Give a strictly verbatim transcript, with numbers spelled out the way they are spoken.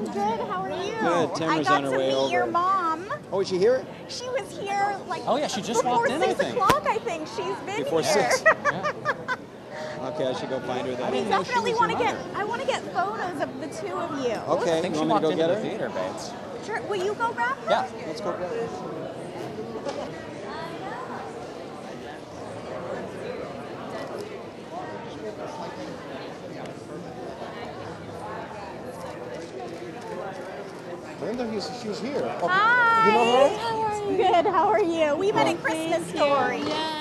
Good, how are you? Good, Tamara's I on got her to way meet over. your mom. Oh, is she here? She was here like Oh, yeah, she just before walked in, six I think. o'clock, I think. She's been Before here. six? Yeah. Okay, I should go find her I then. We didn't know she definitely was want to your get, mother. I want to get photos of the two of you. Okay, I think you she want me to walked go into get the her? theater, babes. Sure, will you go grab her? Yeah. Let's go get her. Brenda, he's, she's here. Oh, Hi. you know her? How are you? Good, how are you? We met in Christmas Story. Yeah.